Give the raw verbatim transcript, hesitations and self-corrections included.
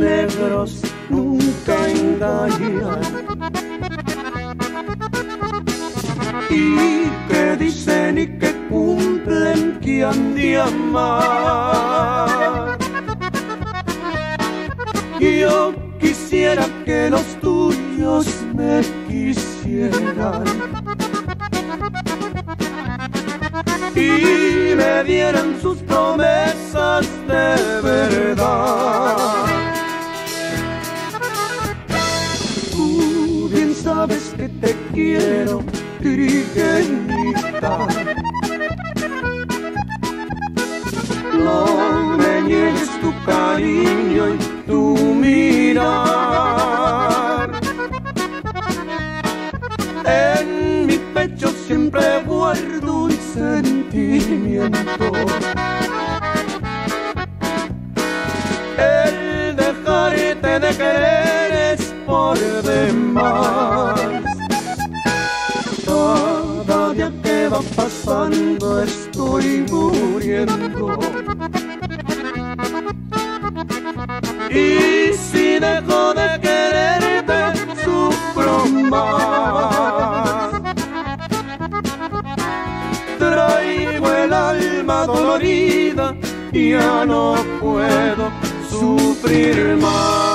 negros nunca engañan y que dicen y que cumplen que han de amar. Yo quisiera que los tuyos me quisieran y me dieran sus promesas de verdad. Tú bien sabes que te quiero, trigueñita. No me niegues tu cariño y tu mirar. En mi pecho siempre guardo un sentimiento. El dejarte de querer es por demás. Cada día que va pasando estoy muriendo. Y si dejo de quererte, sufro más. Traigo el alma dolorida y ya no puedo sufrir más.